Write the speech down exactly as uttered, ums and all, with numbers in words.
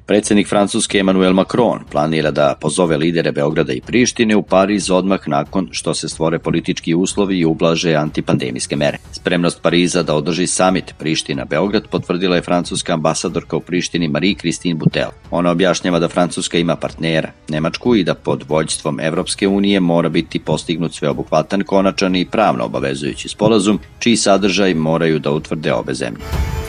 Predsednik Francuske Emmanuel Macron planira da pozove lidere Beograda i Prištine u Pariz odmah nakon što se stvore politički uslovi i ublaže antipandemijske mere. Spremnost Pariza da održi samit Priština-Beograd potvrdila je francuska ambasadorka u Prištini Marie-Christine Butel. Ona objašnjava da Francuska ima partnera, Nemačku, i da pod vođstvom Evropske unije mora biti postignut sveobuhvatan, konačan i pravno obavezujući sporazum, čiji sadržaj moraju da utvrde obe zemlje.